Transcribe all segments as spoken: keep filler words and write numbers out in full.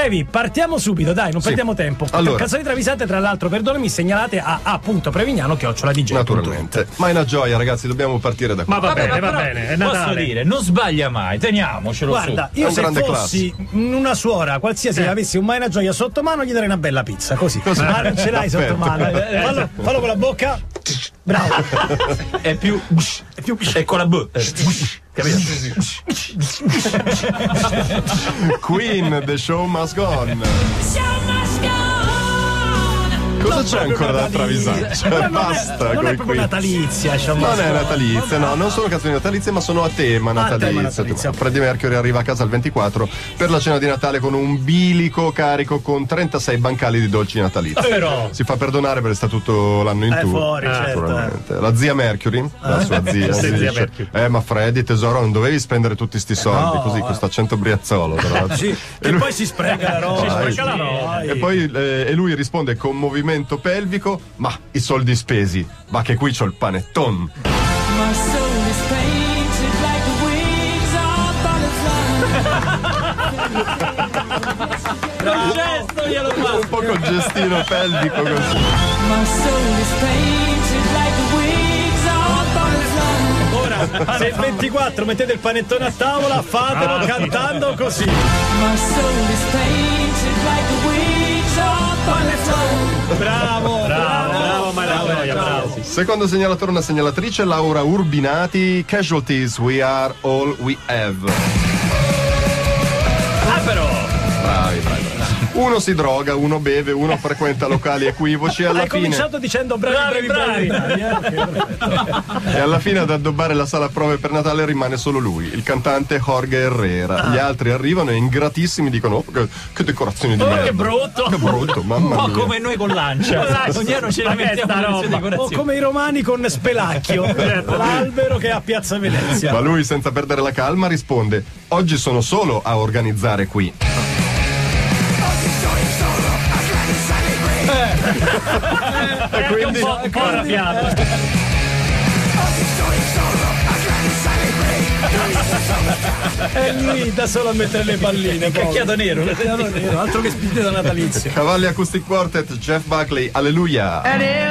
Previ, partiamo subito, dai, non sì. perdiamo tempo. Allora. Canzoni travisate, tra l'altro, perdonami, segnalate a a.prevignano chiocciola D J. Naturalmente. Ma è una gioia, ragazzi, dobbiamo partire da qua. Ma va Vabbè, bene, va però bene, è posso Natale. dire, non sbaglia mai, teniamocelo Guarda, su. io un se grande fossi una suora, qualsiasi, Eh. avessi un Mai una gioia sotto mano, gli darei una bella pizza, così. Così. Ma non ce l'hai sotto Perfetto. mano. Fallo, fallo con la bocca. Bravo. È più è più è con la B. Capito? Queen, The Show Must Go On. Cosa c'è ancora da travisare? Cioè, Non è- basta. non coi è proprio Queen. natalizia, diciamo. Non è natalizia, no, non sono canzoni natalizie, ma sono a tema tema natalizio. natalizio. Freddie Mercury arriva a casa il ventiquattro per la cena di Natale con un bilico carico con trentasei bancali di dolci natalizi. Però Si fa perdonare perché sta tutto l'anno in È tour. fuori, Eh, certo. naturalmente. La zia Mercury, la sua zia, Sì, gli zia dice, Mercury. eh ma Freddy tesoro non dovevi spendere tutti sti soldi, no, così eh. questo accento briazzolo. Però. Sì, che poi si spreca la roba. si Dai. spreca la roba. E poi eh, e lui risponde con movimento pelvico, ma i soldi spesi, ma che qui c'ho il panetton. Un gesto glielo fa. Un po' col gestino pelvico così. Ora, se il ventiquattro mettete il panettone a tavola, fatelo cantando così. Bravo, bravo, bravo, ma la gioia, bravo. Secondo segnalatore, una segnalatrice, Laura Urbinati, Casualties, we are all we have. Ah, però Bravi, bravi, bravi. Uno si droga, uno beve, uno frequenta locali equivoci e alla Hai fine cominciato dicendo bravi, bravi, bravi. bravi, eh? Ok, perfetto. e alla fine ad addobbare la sala prove per Natale rimane solo lui, il cantante Jorge Herrera. Gli altri arrivano e ingratissimi dicono "Oh, che, che decorazioni di Oh, merda. che brutto. Che brutto, Un mamma po' mia. come noi con Lancia. Ogni anno ce la Ma che mettiamo sta nelle sue roba? O decorazioni. come i romani con Spelacchio, l'albero che è a Piazza Venezia. Ma lui, senza perdere la calma, risponde: oggi sono solo a organizzare qui. Eh, E quindi un po' arrabbiato. È lui da solo a mettere le palline. Cacchiato nero. Cacchiato nero, altro che spinte da natalizio. Cavalli Acoustic Quartet, Jeff Buckley, alleluia.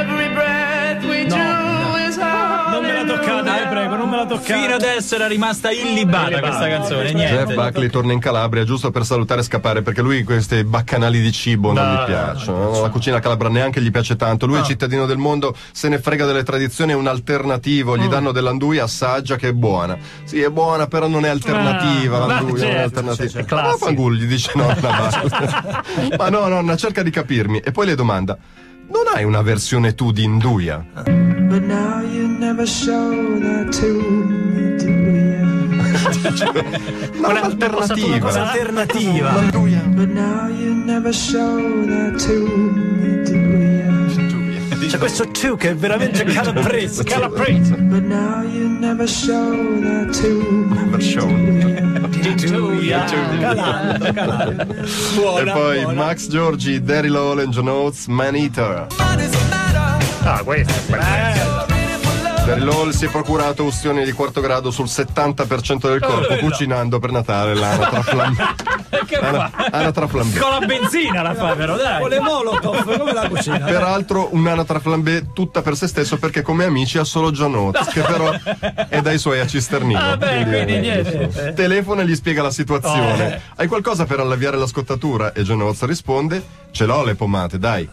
Non me la toccate, vi prego, non me la toccate. Fino adesso era rimasta illibata questa canzone, Jeff niente. Buckley torna in Calabria giusto per salutare e scappare, perché lui questi baccanali di cibo non No, gli piacciono, no? La cucina calabra neanche gli piace tanto. Lui è cittadino del mondo, se ne frega delle tradizioni, è un alternativo. Gli danno dell'anduia, assaggia che è buona. Sì, è buona, però non è alternativa. Ah, l'anduia non è certo, alternativa. certo, Ma classico. Fangul, gli dice nonna, basta. Ma no, nonna, cerca di capirmi. E poi le domanda: non hai una versione tu di Induia? But now you never show that to me, do you? No, un'alternativa. Alternativa. L'anduia. But now you never show that to me, do you? C'è questo tu che è veramente calabrese. Calabrese. But now you never show that to me, Never show. Calando, calando. E Buona, poi buona. Max Giorgi, Daryl Hall e John Oates, Man Eater. Ah, questo è bello. Daryl Hall si è procurato ustioni di quarto grado sul settanta per cento del corpo cucinando per Natale l'anatra flambé. Che fa? Anatra flambé. Con la benzina la fa, però, dai. Con le molotov, come la cucina? Peraltro un'anatra flambé tutta per se stesso, perché come amici ha solo John Oates, che però è dai suoi a Cisternino. Ah, beh, quindi eh, niente. Telefona e gli spiega la situazione. Oh, eh. Hai qualcosa per alleviare la scottatura? E John Oates risponde: ce l'ho le pomate, dai.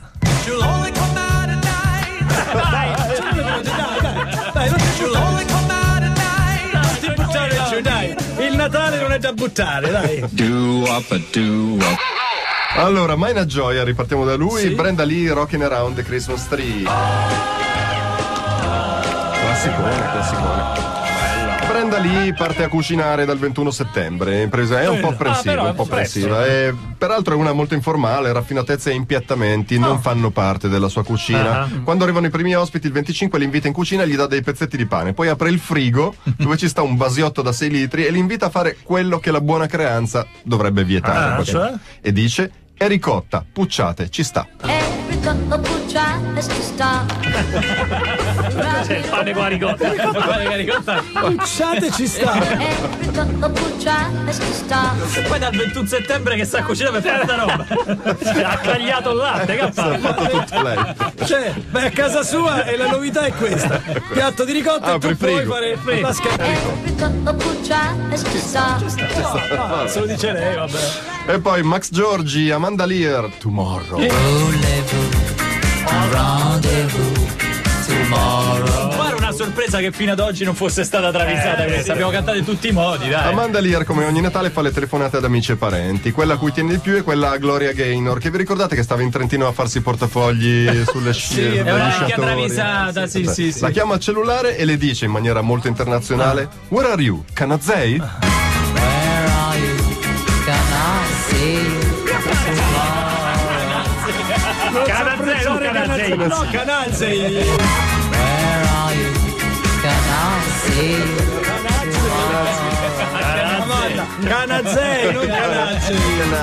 Dai, non ti buttare giù, dai. Il Natale non è da buttare, dai. Allora, mai una gioia, ripartiamo da lui. Brenda Lee, Rockin' Around the Christmas Tree. Classicone, classicone. Brenda Lee parte a cucinare dal ventuno settembre. Impresa è un po' apprensiva, Ah, però un po' presto. apprensiva. E peraltro è una molto informale, raffinatezze e impiattamenti non fanno parte della sua cucina. Ah. Quando arrivano i primi ospiti, il venticinque li invita in cucina e gli dà dei pezzetti di pane. Poi apre il frigo dove ci sta un basiotto da sei litri e li invita a fare quello che la buona creanza dovrebbe vietare. Ah, Perché- cioè? E dice: è ricotta, pucciate, ci sta. Every couple tries to stop. C'è il pane con la ricotta. Il pane con la ricotta. Pucciate ci sta. Every couple tries to stop. E poi dal ventuno settembre che sta cucinando per fare sta roba. Ha tagliato il latte, che ha Ha fatto? fatto tutto lei. Cioè, vai a casa sua e la novità è questa. Piatto di ricotta Ah, e tu per puoi frigo. fare la scatola. Every couple tries to stop. No, se lo dice lei, vabbè. E poi Max Giorgi, Amanda Lear, Tomorrow. Fare una sorpresa che fino ad oggi non fosse stata travisata questa. Abbiamo cantato in tutti i modi, dai. Amanda Lear, come ogni Natale, fa le telefonate ad amici e parenti. Quella a cui tiene di più è quella a Gloria Gaynor, che vi ricordate che stava in Trentino a farsi i portafogli sulle scie? è degli una vecchia sciatori? travisata, sì, sì, sì. La chiama al cellulare e le dice in maniera molto internazionale: Where are you? Canazei? Canazei, non Canazei. No, Canazei. Canazei, non Canazei.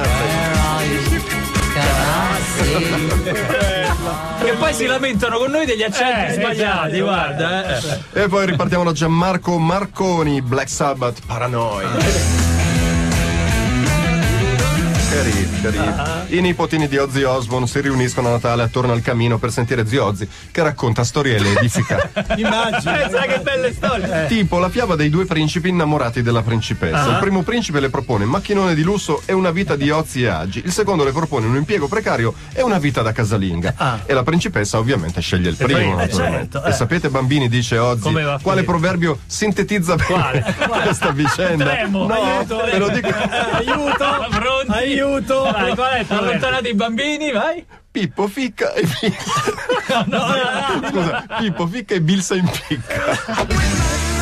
Che poi si lamentano con noi degli accenti Eh, sbagliati, esatto, guarda. Eh. E poi ripartiamo da Gianmarco Marconi, Black Sabbath, Paranoid. Carino, carino. I nipotini di Ozzy Osbourne si riuniscono a Natale attorno al camino per sentire zio Ozzy che racconta storielle edificanti. Immagino. Pensa che belle storie. Tipo la fiaba dei due principi innamorati della principessa. Il primo principe le propone un macchinone di lusso e una vita di ozi e agi. Il secondo le propone un impiego precario e una vita da casalinga. E la principessa ovviamente sceglie il primo, primo, naturalmente. certo, eh. E sapete, bambini, dice Ozzy, Come va a quale finire? proverbio sintetizza bene questa vicenda? Tremo. No, Aiuto, ve lo dico. Aiuto. Pronti? Aiuto. Vai, qual è? Allontanate i bambini, vai. Pippo ficca e Scusa, Pippo ficca e Bilsa impicca.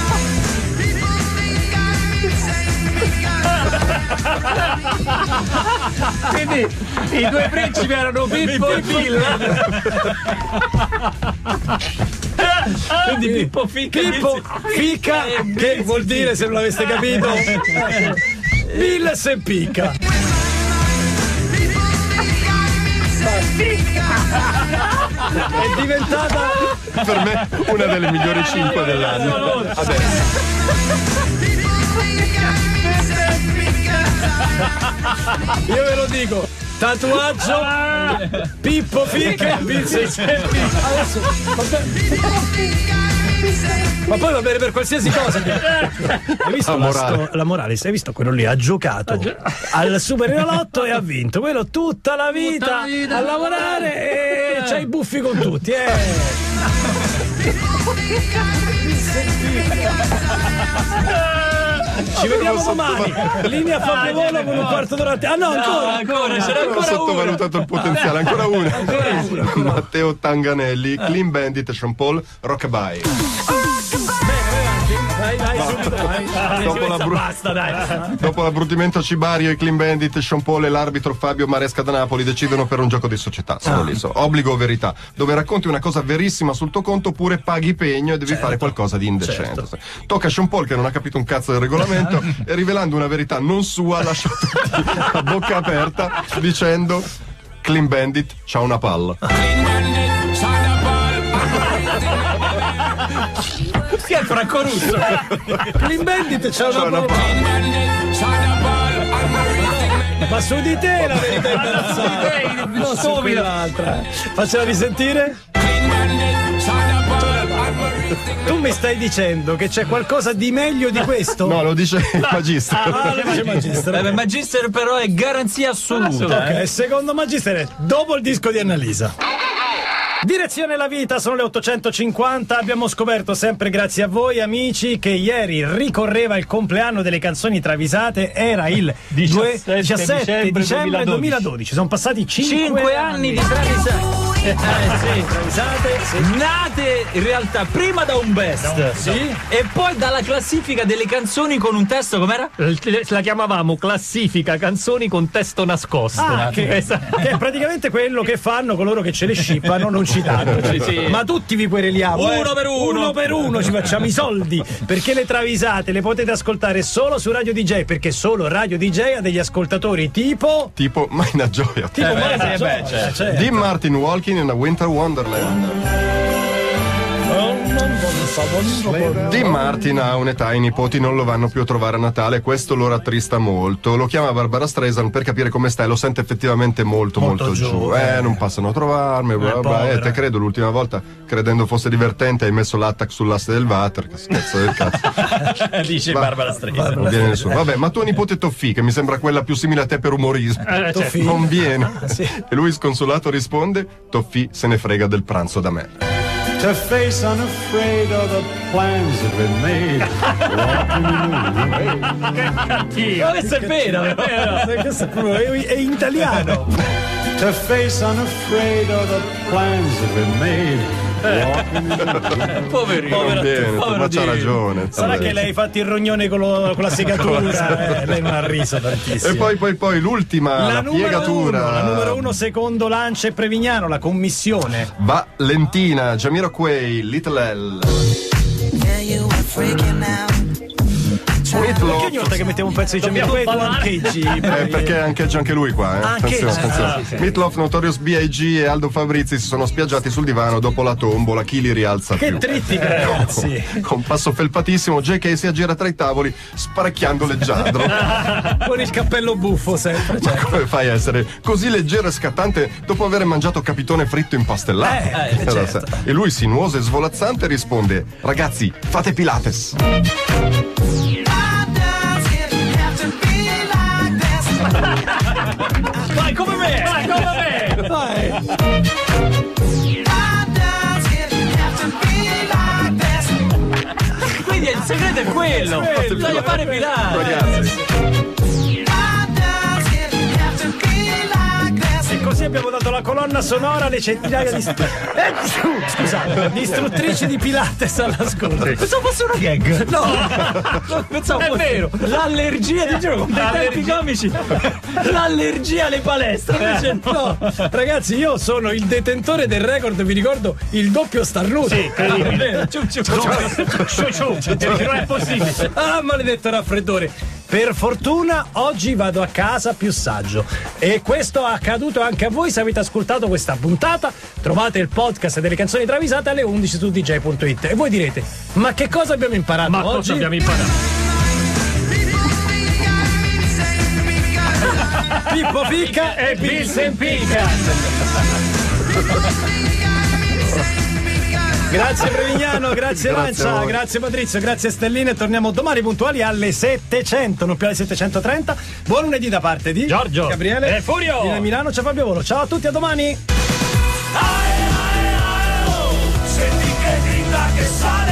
Quindi i due principi erano Pippo e Bill. Quindi Pippo Ficca. Pippo Fica, che vuol dire, se non l'aveste capito, Bill se picca. È diventata Per me una delle migliori cinque dell'anno. Adesso. Io ve lo dico, tatuaggio Pippo Fica e Bill se picca. Adesso va bene. Ma poi va bene per qualsiasi cosa. Hai visto La la, morale. sto- la Morales? Hai visto quello lì? Ha giocato al Super Enalotto e ha vinto. Quello tutta la vita, a lavorare e c'ha i buffi con tutti. Eh. Ci vediamo domani. Linea Fabio Volo con un quarto d'ora. Ah no, ancora. Ancora, ce n'è Ho ancora uno. sottovalutato il potenziale, ancora una. Matteo Tanganelli, Clean Bandit, Sean Paul, Rockabye. Vai, vai, subito, vai. Dopo, la bru- Basta, dai. dopo l'abbruttimento Cibario, i Clean Bandit, Sean Paul e l'arbitro Fabio Maresca da Napoli decidono per un gioco di società. Sono lì, so. Obbligo o verità, dove racconti una cosa verissima sul tuo conto oppure paghi pegno e devi fare qualcosa di indecente. Tocca a Sean Paul, che non ha capito un cazzo del regolamento, e rivelando una verità non sua lascia tutti a bocca aperta dicendo: Clean Bandit c'ha una palla. Chi è il Franco Russo? Clean Bandit c'è C'ha una una Ma su di te la verità è imbarazzante. Non su quell'altra. Faccela risentire. Tu mi stai dicendo che c'è qualcosa di meglio di questo? No, lo dice il magistro. Ah, lo dice Magister. Eh, Magister però è garanzia assoluta. eh. Ok, secondo Magister, dopo il disco di Annalisa. Direzione La Vita, sono le ottocentocinquanta. Abbiamo scoperto, sempre grazie a voi amici, che ieri ricorreva il compleanno delle canzoni travisate. Era il diciassette diciassette dicembre duemiladodici. duemiladodici. Sono passati cinque, Cinque anni di travisate. Eh, sì. travisate. Sì. Nate in realtà prima da un best, Sì. e poi dalla classifica delle canzoni con un testo, com'era? La chiamavamo classifica canzoni con testo nascosto. Ah, che, Esatto. che è praticamente quello che fanno coloro che ce le scippano non citando. Sì, sì. Ma tutti vi quereliamo. eh. Uno per uno. Uno per uno ci facciamo i soldi. Perché le travisate le potete ascoltare solo su Radio D J. Perché solo Radio D J ha degli ascoltatori tipo. Tipo Maina Gioia. Tipo Eh, beh, Marco sì, beh, Gioia, certo. certo. Dean Martin, Walking Walking in a Winter Wonderland. Dean Martin ha un'età e i nipoti non lo vanno più a trovare a Natale, questo lo rattrista molto. Lo chiama Barbara Streisand per capire come sta e lo sente effettivamente molto molto, molto giù, giù. Eh, non passano a trovarmi, bla bla. Eh, te credo, l'ultima volta, credendo fosse divertente, hai messo l'attack sull'asse del water. Che scherzo del cazzo. Dice Va, Barbara Streisand. Non viene nessuno. Vabbè, ma tua nipote Toffì, che mi sembra quella più simile a te per umorismo, Eh, certo. non viene. Ah, sì. E lui sconsolato risponde: Toffì se ne frega del pranzo da me. To face unafraid of the plans that we made. Walking in the rain. Ma questo è vero, è vero. Questo è proprio è, è in italiano. To face unafraid of the plans that we made. Walking in the rain. Poverino. Non viene, povero ma c'ha Dio. ragione. Sarà che lei ha fatto il rognone con, lo- con la segatura, eh, lei non ha riso tantissimo. E poi, poi, poi l'ultima, la, la numero piegatura. uno, la numero uno secondo Lancia e Prevignano, la commissione. Valentina, Jamiroquai, Little L. Yeah, you were freaking out. Perché ogni volta che mettiamo un pezzo di Jamiroquai tu ancheggi? Eh, perché ancheggia anche lui qua, eh? Anche- Attenzione, attenzione. ah, sì, sì. Meatloaf, Notorious B I G e Aldo Fabrizi si sono spiaggiati sul divano dopo la tombola. Chi li rialza Che più? trittica, ragazzi. Con passo felpatissimo, J K si aggira tra i tavoli sparecchiando leggiadro. Con il cappello buffo sempre. Cioè. Come fai a essere così leggero e scattante dopo aver mangiato capitone fritto impastellato? Eh, eh, certo. E lui, sinuoso e svolazzante, risponde: ragazzi, fate Pilates. Vai come me! Vai come me! Vai. Quindi il segreto è quello! Bisogna fare Pilates! Ragazzi, E così abbiamo dato la colonna sonora alle centinaia di st- eh, scusate, di istruttrici di Pilates all'ascolto. Pensavo fosse una gag! No! Pensavo È fosse vero. l'allergia di gioco con dei tempi comici! L'allergia alle palestre! Invece no! Ragazzi, io sono il detentore del record, vi ricordo, il doppio starnuto. Sì, incredibile. Ciu, ciu, ciu. Ciu, ciu. Non è possibile. Ah, maledetto raffreddore. Per fortuna oggi vado a casa più saggio. E questo è accaduto anche a voi se avete ascoltato questa puntata. Trovate il podcast delle canzoni travisate alle undici su d j punto it. E voi direte: ma che cosa abbiamo imparato Ma oggi? cosa abbiamo imparato? Pippo Picca e Pilsen Picca. Grazie Prevignano, grazie, Grazie Lancia, a voi. grazie Patrizio, grazie Stellina e torniamo domani puntuali alle settecento, non più alle settecentottrenta. Buon lunedì da parte di Giorgio Gabriele e Furio. Di Milano, c'è Fabio Volo. Ciao a tutti, a domani. Senti che grida che sale